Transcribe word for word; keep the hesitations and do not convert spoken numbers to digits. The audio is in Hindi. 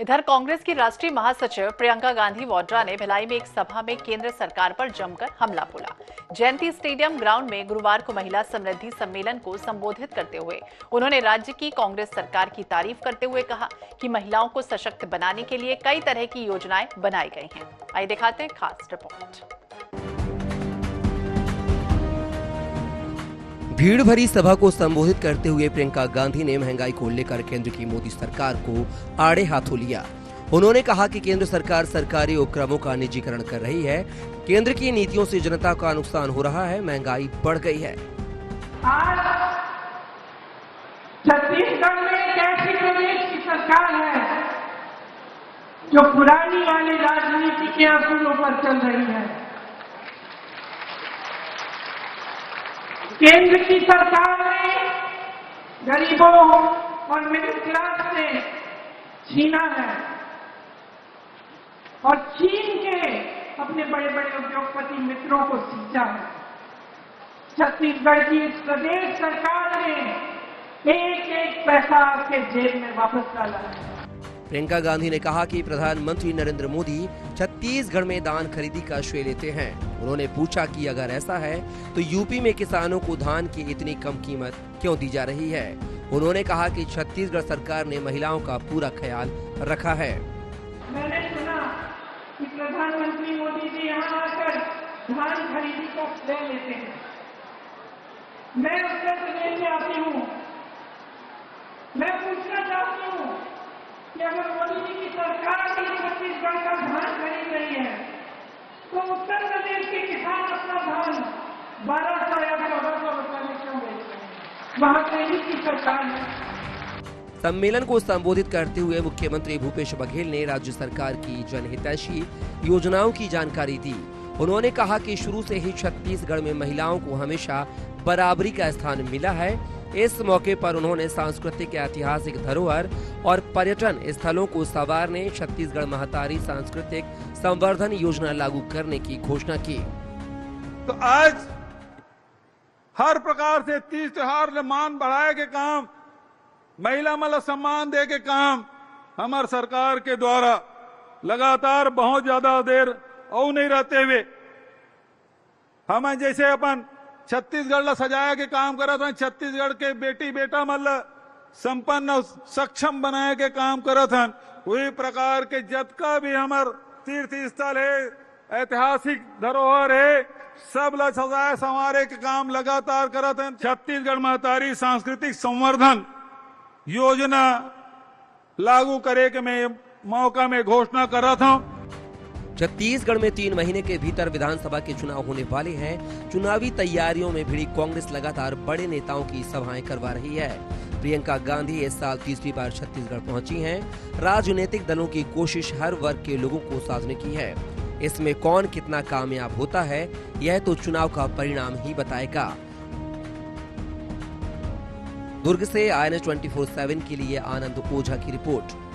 इधर कांग्रेस की राष्ट्रीय महासचिव प्रियंका गांधी वाड्रा ने भिलाई में एक सभा में केंद्र सरकार पर जमकर हमला बोला। जयंती स्टेडियम ग्राउंड में गुरुवार को महिला समृद्धि सम्मेलन को संबोधित करते हुए उन्होंने राज्य की कांग्रेस सरकार की तारीफ करते हुए कहा कि महिलाओं को सशक्त बनाने के लिए कई तरह की योजनाएं बनाई गई हैं। आइए दिखाते हैं खास रिपोर्ट। भीड़ भरी सभा को संबोधित करते हुए प्रियंका गांधी ने महंगाई को लेकर केंद्र की मोदी सरकार को आड़े हाथों लिया। उन्होंने कहा कि केंद्र सरकार सरकारी उपक्रमों का निजीकरण कर रही है। केंद्र की नीतियों से जनता का नुकसान हो रहा है, महंगाई बढ़ गई है। आज छत्तीसगढ़ में एक ऐसी प्रदेश की सरकार है जो पुरानी वाली राजनीति के असूलों पर चल रही है। केंद्र की सरकार ने गरीबों और मिडिल क्लास से छीना है और छीन के अपने बड़े बड़े उद्योगपति मित्रों को सींचा है। छत्तीसगढ़ की इस प्रदेश सरकार ने एक एक पैसा आपके जेब में वापस डाला है। प्रियंका गांधी ने कहा कि प्रधानमंत्री नरेंद्र मोदी छत्तीसगढ़ में धान खरीदी का श्रेय लेते हैं। उन्होंने पूछा कि अगर ऐसा है तो यूपी में किसानों को धान की इतनी कम कीमत क्यों दी जा रही है। उन्होंने कहा कि छत्तीसगढ़ सरकार ने महिलाओं का पूरा ख्याल रखा है। मैंने सुना कि प्रधानमंत्री मोदी जी यहाँ आकर धान खरीदी का श्रेय लेते हैं। मैं उत्तर प्रदेश से आती हूँ। मैं पूछना चाहती हूँ कि अगर मोदी जी की सरकार ही छत्तीसगढ़ का धान खरीद रही है तो उत्तर प्रदेश के किसान अपना धान बारह सौ या चौदह सौ रुपए में क्यों बेच रहे हैं? वहाँ केंद्र की सरकार है। सम्मेलन को संबोधित करते हुए मुख्यमंत्री भूपेश बघेल ने राज्य सरकार की जनहितैषी योजनाओं की जानकारी दी। उन्होंने कहा कि शुरू से ही छत्तीसगढ़ में महिलाओं को हमेशा बराबरी का स्थान मिला है। इस मौके पर उन्होंने सांस्कृतिक ऐतिहासिक धरोहर और पर्यटन स्थलों को संवारने छत्तीसगढ़ महतारी सांस्कृतिक संवर्धन योजना लागू करने की घोषणा की। तो आज हर प्रकार से तीज त्योहार ने मान बढ़ाए के काम, महिला मतलब सम्मान दे के काम हमार सरकार के द्वारा लगातार बहुत ज्यादा देर और नहीं रहते हुए हम जैसे अपन छत्तीसगढ़ ला सजाया के काम करा था। छत्तीसगढ़ के बेटी बेटा मतलब संपन्न सक्षम बनाए के काम करा था। वही प्रकार के जतका भी हमार तीर्थ स्थल है, ऐतिहासिक धरोहर है, सब ला सजाए संवारे के काम लगातार करा था। छत्तीसगढ़ महतारी सांस्कृतिक संवर्धन योजना लागू करे के मैं मौका में घोषणा कर रहा था। छत्तीसगढ़ में तीन महीने के भीतर विधानसभा के चुनाव होने वाले हैं। चुनावी तैयारियों में भिड़ी कांग्रेस लगातार बड़े नेताओं की सभाएं करवा रही है। प्रियंका गांधी इस साल तीसरी बार छत्तीसगढ़ पहुंची हैं। राजनीतिक दलों की कोशिश हर वर्ग के लोगों को साधने की है। इसमें कौन कितना कामयाब होता है यह तो चुनाव का परिणाम ही बताएगा। दुर्ग से I N S twenty four seven के लिए आनंद ओझा की रिपोर्ट।